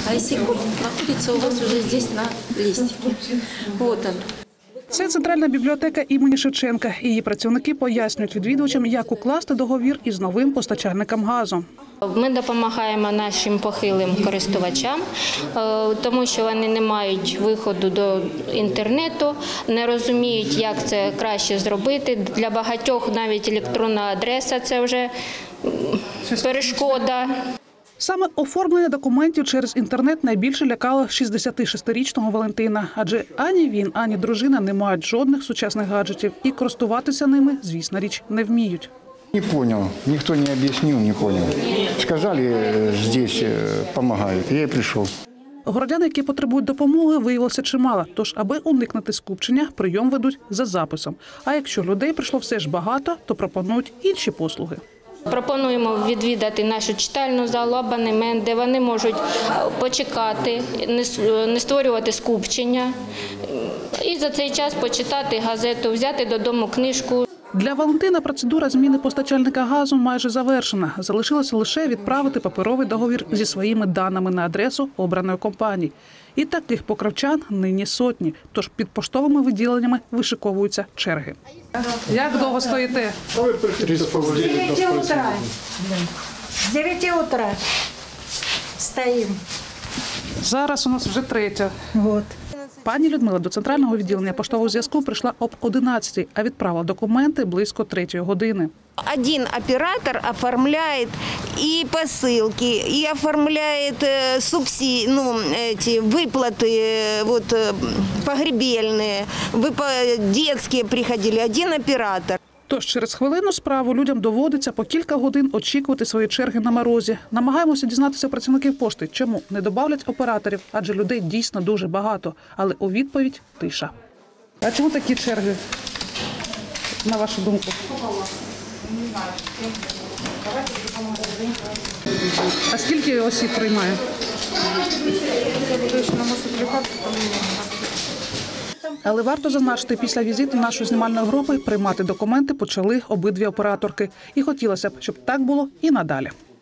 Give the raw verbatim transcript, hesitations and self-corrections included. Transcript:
А ИСИ-код находится у вас уже здесь на листике. Вот он. Це центральна бібліотека імені Шевченка. Її працівники пояснюють відвідувачам, як укласти договір із новим постачальником газу. Ми допомагаємо нашим похилим користувачам, тому що вони не мають виходу до інтернету, не розуміють, як це краще зробити. Для багатьох навіть електронна адреса – це вже перешкода. Саме оформлення документів через інтернет найбільше лякало шістдесятишестирічного Валентина. Адже ані він, ані дружина не мають жодних сучасних гаджетів і користуватися ними, звісно річ, не вміють. Не понял, никто не объяснил, не понял. Сказали, здесь помогают, я и пришел. Городян, які потребують допомоги, виявилося чимало. Тож, аби уникнути скупчення, прийом ведуть за записом. А якщо людей прийшло все ж багато, то пропонують інші послуги. Пропонуємо відвідати нашу читальну залу абонемент, де вони можуть почекати, не створювати скупчення і за цей час почитати газету, взяти додому книжку. Для Валентина процедура зміни постачальника газу майже завершена. Залишилося лише відправити паперовий договір зі своїми даними на адресу обраної компанії. І таких покровчан нині сотні. Тож під поштовими відділеннями вишиковуються черги. Як довго стоїте? С девяти утра. С девяти утра стоим. Зараз у нас вже третя. Вот. Пані Людмила до центрального відділення поштового зв'язку прийшла об одинадцятій, а відправила документи близько третьої години. Один оператор оформляет и посылки, и оформляет субсидии, ну, эти выплаты, вот, погребельные, детские приходили, один оператор. Тож через хвилину справу людям доводиться по кілька годин очікувати свої черги на морозі. Намагаємося дізнатися у працівників пошти, чому не добавлять операторів, адже людей дійсно дуже багато. Але у відповідь – тиша. А чому такі черги, на вашу думку? А скільки осіб приймає? Але варто зазначити, після візиту нашої знімальної групи приймати документи почали обидві операторки. І хотілося б, щоб так було і надалі.